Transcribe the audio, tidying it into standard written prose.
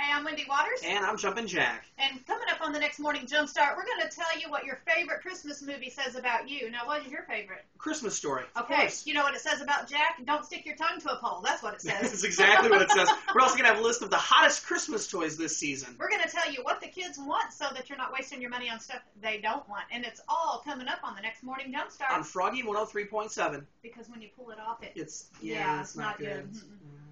Hey, I'm Wendy Waters. And I'm Jumpin' Jack. And coming up on the next Morning Jumpstart, we're going to tell you what your favorite Christmas movie says about you. Now, what is your favorite? Christmas Story. Okay, you know what it says about Jack? Don't stick your tongue to a pole. That's what it says. That's exactly what it says. We're also going to have a list of the hottest Christmas toys this season. We're going to tell you what the kids want so that you're not wasting your money on stuff they don't want. And it's all coming up on the next Morning Jumpstart. On Froggy 103.7. Because when you pull it off, it's not good.